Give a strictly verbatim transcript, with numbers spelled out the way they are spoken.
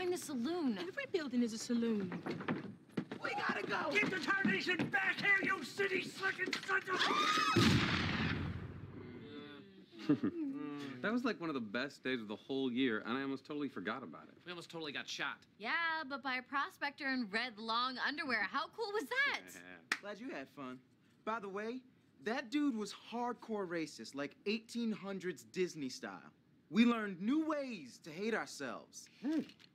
find the saloon. Every building is a saloon. We gotta go! Get the tarnation back here, you city-slicking sons of... That was like one of the best days of the whole year, and I almost totally forgot about it. We almost totally got shot. Yeah, but by a prospector in red long underwear. How cool was that? Yeah. Glad you had fun. By the way, that dude was hardcore racist, like eighteen hundreds Disney style. We learned new ways to hate ourselves.